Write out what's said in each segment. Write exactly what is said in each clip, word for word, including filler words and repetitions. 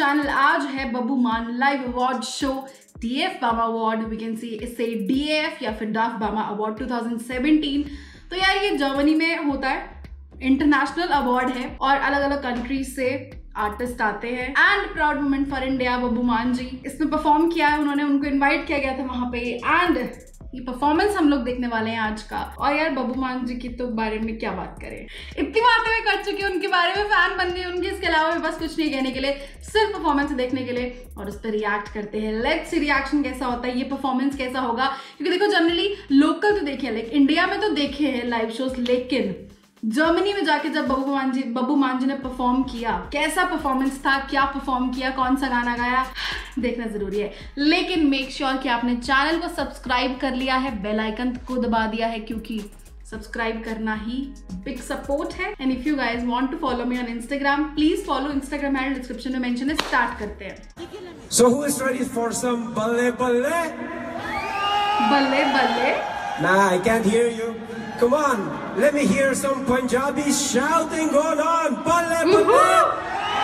Channel. आज है Babbu Maan live award show DF BAMA award, we can see इसे DF या फिर डाफ बामा अवार्ड टू थाउजेंड सेवेंटीन। तो यार ये जर्मनी में होता है, इंटरनेशनल अवार्ड है और अलग अलग कंट्रीज से आर्टिस्ट आते हैं। And proud moment for India, Babbu Maan ji इसमें परफॉर्म किया है, उन्होंने उनको इनवाइट किया गया था वहां पे एंड ये परफॉर्मेंस हम लोग देखने वाले हैं आज का। और यार बब्बू मान जी की तो बारे में क्या बात करें, इतनी बातें मैं कर चुकी हूँ उनके बारे में, फैन बन गई उनकी। इसके अलावा बस कुछ नहीं कहने के लिए, सिर्फ परफॉर्मेंस देखने के लिए और उस पर रिएक्ट करते हैं। लेट्स सी रिएक्शन कैसा होता है, ये परफॉर्मेंस कैसा होगा। क्योंकि देखो जनरली लोकल तो देखे, लाइक इंडिया में तो देखे हैं लाइव शोज, लेकिन जर्मनी में जाके जब बब्बू मान जी बब्बू मान जी ने परफॉर्म किया, कैसा परफॉर्मेंस था, क्या परफॉर्म किया, कौन सा गाना गाया, देखना जरूरी है। लेकिन मेक श्योर कि आपने चैनल को सब्सक्राइब कर लिया है, बेल आइकन को दबा दिया है, क्योंकि सब्सक्राइब करना ही बिग सपोर्ट है। And if you guys want to follow me on Instagram, please follow. Instagram handle description में मेंशन है। स्टार्ट करते हैं। So who is ready for some balle balle? बल्ले बल्ले? Nah, I can't hear you. Come on, let me hear some Punjabi shouting going on. Balle balle.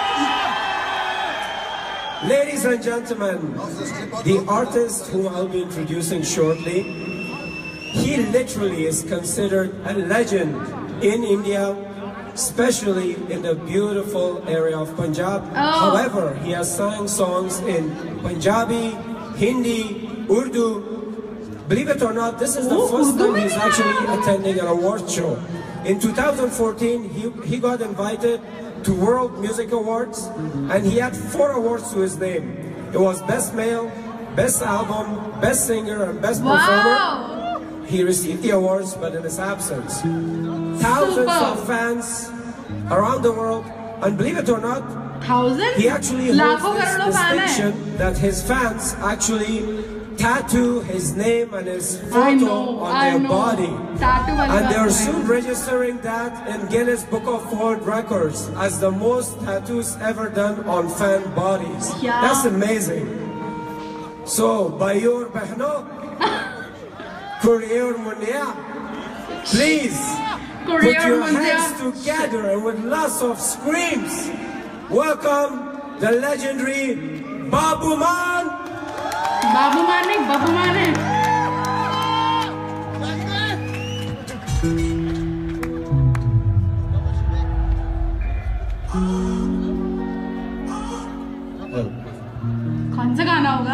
Ladies and gentlemen, the artist whom I'll be introducing shortly, he literally is considered a legend in India, especially in the beautiful area of Punjab. Oh. However, he has sang songs in Punjabi, Hindi, Urdu. Believe it or not, this is the Oh, first Urdu time mein he's bhi actually aaya. attending an award show. In two thousand fourteen, he, he got invited to World Music Awards, and he had four awards to his name. It was Best Male, Best Album, Best Singer, and Best Wow. Performer. He received the awards, but in his absence. Thousands Super. of fans around the world, and believe it or not, thousand? he actually holds लाखों this करोड़ों fan है। distinction that his fans actually tattoo his name and his I photo know, on I their know. body. Tattoo वाली And बात they are है। soon registering that in Guinness Book of World Records as the most tattoos ever done on fan bodies. Yeah. That's amazing. So, Bayor Behno, Courier Mundia, please put Courier your Mundia. hands together and with lots of screams, welcome the legendary Babu Man. Babu Maan नहीं, बब्बू मान है। कौन सा गाना होगा?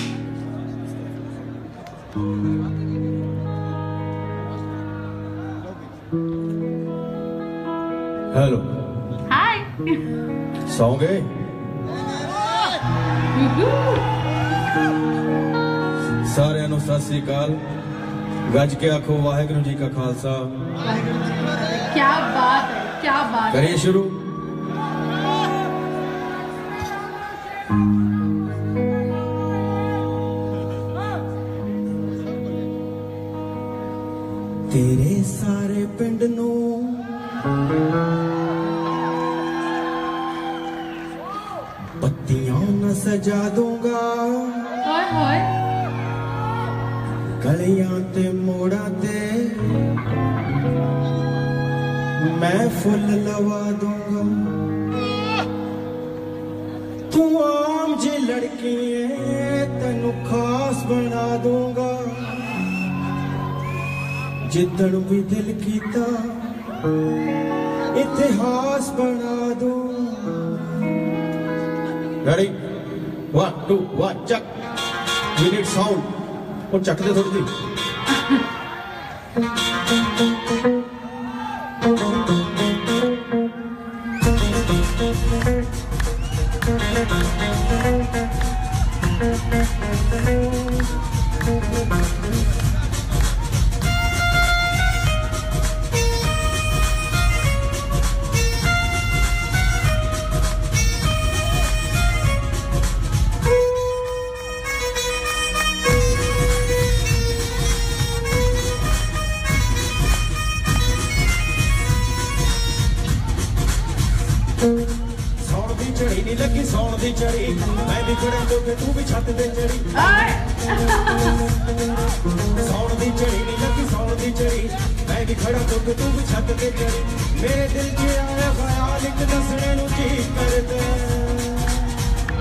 Hello, hi. सौंगे? सारे नु सत श्री अकाल। गज के आखो वाहेगुरु जी का खालसा। क्या बात है, क्या बात है। करिए शुरू। तेरे सारे पिंड नू पत्तियां न सजा दूंगा, होय होय। गलियां ते मोड़ा ते मैं फुल लवा दूंगा। तू आम जी लड़की है, तेनू खास बना दूंगा। जिदन भी दिल कीता इतिहास बना दूं। रेडी? वन टू वन चक। We need sound. और चक दे थोड़ी सी। सौण दी झड़ी नहीं लगी, सौण दी झड़ी मैं भी खड़े तो कि तू भी छत दे चढ़ी। सौण दी झड़ी नहीं लगी, सौण दी झड़ी मैं भी खड़ा तो कि तू भी छत दे चढ़ी। मेरे दिल च आया ख्याल एक दसने नू की करदा,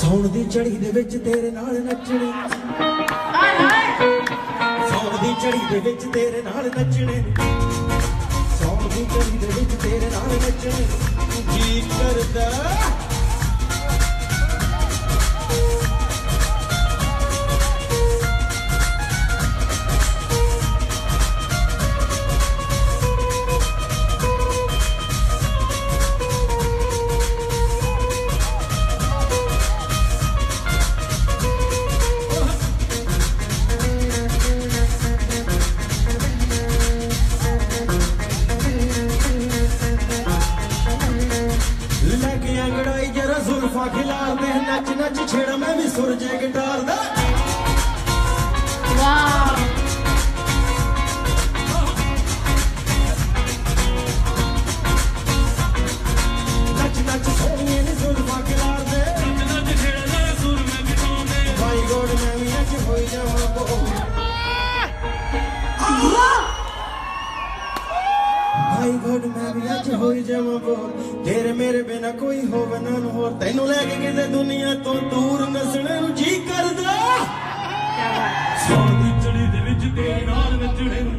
ਸੌਣ ਦੀ ਝੜੀ ਦੇ ਵਿੱਚ ਤੇਰੇ ਨਾਲ ਨੱਚਣੇ ਹਾਏ ਹਾਏ ਸੌਣ ਦੀ ਝੜੀ ਦੇ ਵਿੱਚ ਤੇਰੇ ਨਾਲ ਨੱਚਣੇ ਸੌਣ ਦੀ ਝੜੀ ਦੇ ਵਿੱਚ ਤੇਰੇ ਨਾਲ ਨੱਚਣੇ ਜੀ ਕਰਦਾ नच नच छेड़ा मैं भी सुर जे गिटार दा वाह नच नच सोनिए नी जुल्फा खिलार दे नच नच छेड़ा मैं सुर में गिटार दे भाई गोड मैं भी नच होई जावां बो भाई गोड मैं भी नच होई जावां बो तेरे मेरे बिना कोई होवे ना होर तैनू लेके किते दुनिया तो दूर नसणे नु जी करदा क्या बात सौण दी झड़ी दे विच तेरे नाल नचणे नु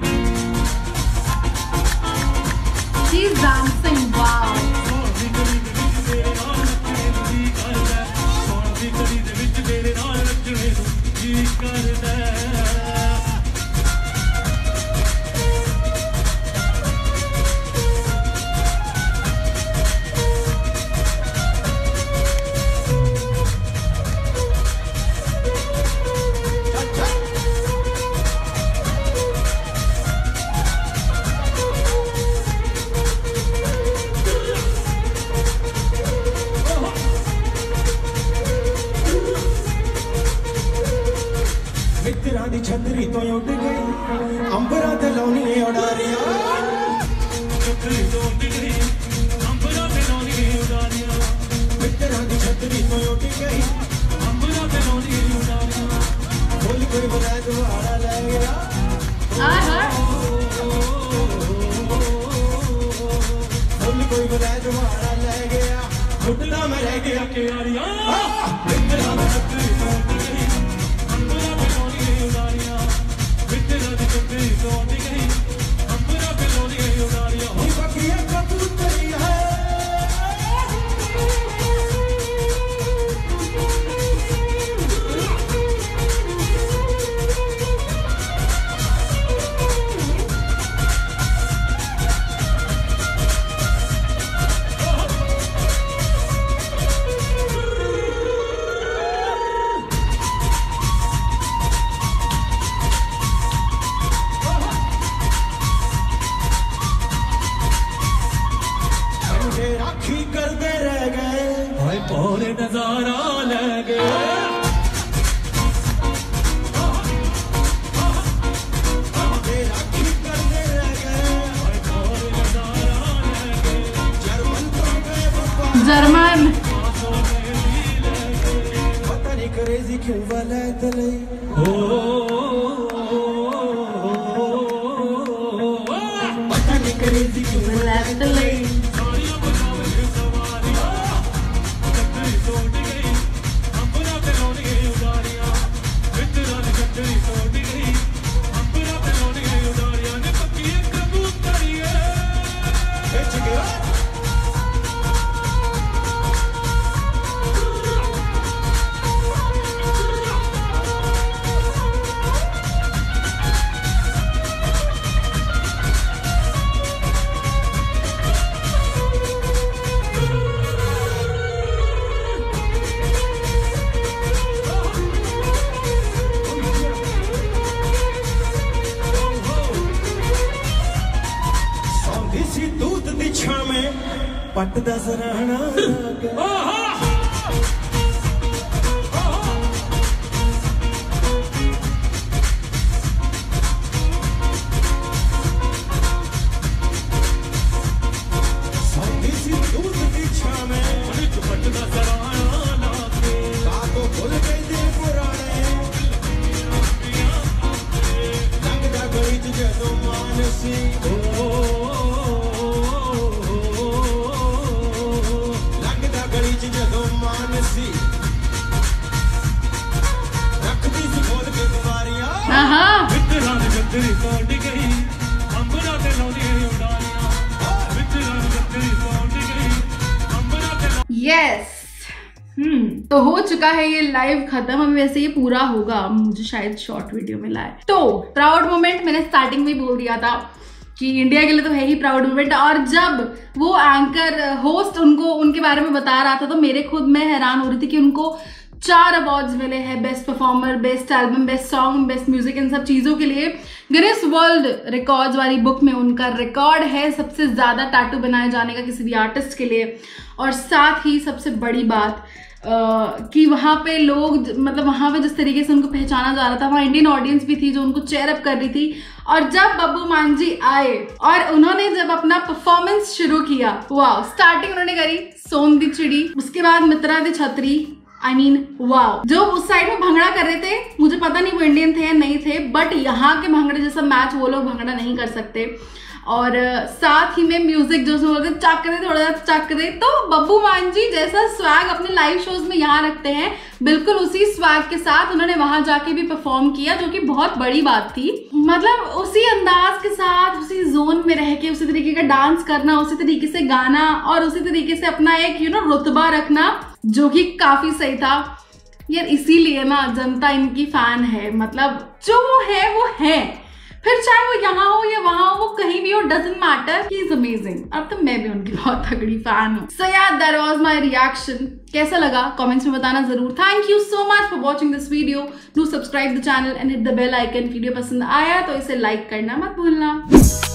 She's dancing wow सौण दी झड़ी दे विच तेरे नाल नचणे नु जी करदा सौण दी झड़ी दे विच तेरे नाल नचणे नु जी करदा मित्रा दी छतरी तो उड़ गई अंबरा ते लौनी उड़ारिया छतरी तो उड़ गई अंबरा ते लौनी उड़ारिया मित्रा दी छतरी तो उड़ गई अंबरा ते लौनी उड़ारिया बोल कोई बुला दो आड़ा ले गया हाय हाय बोल कोई बुला दो आड़ा ले गया घुटना में रह गया के यारिया मित्रा दी छतरी तो उड़ गई राखी करते रह गए भाई पौरे नजारा ले गए राखी करते रह गए भाई पौरे नजारा ले गए जर्मन तो गए बाबा जर्मन पता नहीं करेजी क्यों वाला तले ओ पता नहीं करेजी क्यों वाला तले दूध दी छां में पट दा सराहना सौंधी सी दूध दी छां में पट दा सराहना का तो भूल गई दिल पुराने लगदा गली च जदों मानसी छतरी पौंड गई अंबरा ते लौनी उड़ानिया विच रंग छतरी पौंड गई अंबरा ते यस हम्म तो हो चुका है ये लाइव खत्म। अब वैसे ये पूरा होगा, मुझे शायद शॉर्ट वीडियो मिला है। तो प्राउड मोमेंट मैंने स्टार्टिंग में बोल दिया था कि इंडिया के लिए तो है ही प्राउड मोमेंट, और जब वो एंकर होस्ट उनको उनके बारे में बता रहा था तो मेरे खुद मैं हैरान हो रही थी कि उनको चार अवार्ड्स मिले हैं, best performer, best album, best song, best music, इन सब चीज़ों के लिए। गिनीज वर्ल्ड रिकॉर्ड्स वाली बुक में उनका रिकॉर्ड है सबसे ज़्यादा टैटू बनाए जाने का किसी भी आर्टिस्ट के लिए। और साथ ही सबसे बड़ी बात Uh, कि वहाँ पे लोग मतलब वहाँ पे जिस तरीके से उनको पहचाना जा रहा था, वहाँ इंडियन ऑडियंस भी थी जो उनको चेयर अप कर रही थी। और जब बब्बू मान जी आए और उन्होंने जब अपना परफॉर्मेंस शुरू किया, वाह, स्टार्टिंग उन्होंने करी सोन दी चिड़ी, उसके बाद मित्रा दी छतरी, आई मीन वाह। जो उस साइड में भंगड़ा कर रहे थे, मुझे पता नहीं वो इंडियन थे या नहीं थे, बट यहाँ के भंगड़े जैसा मैच वो लोग भंगड़ा नहीं कर सकते। और साथ ही में म्यूजिक जो बोलते चक दे थोड़ा सा चक दे, तो बब्बू मान जी जैसा स्वैग अपने लाइव शोज में यहाँ रखते हैं, बिल्कुल उसी स्वैग के साथ उन्होंने वहां जाके भी परफॉर्म किया, जो कि बहुत बड़ी बात थी। मतलब उसी अंदाज के साथ, उसी जोन में रह के, उसी तरीके का डांस करना, उसी तरीके से गाना और उसी तरीके से अपना एक यू नो रुतबा रखना, जो कि काफी सही था यार। इसीलिए ना जनता इनकी फैन है, मतलब जो वो है वो है, फिर चाहे वो यहाँ हो या वहां हो, वो कहीं भी हो, doesn't matter, he is amazing. अब तो मैं भी उनकी बहुत तगड़ी फैन हूँ। सो यार दैट वाज माय रिएक्शन। कैसा लगा कमेंट्स में बताना जरूर। Thank you so much for watching this video. Do subscribe the channel and hit the bell icon. Video पसंद आया तो इसे लाइक करना मत भूलना।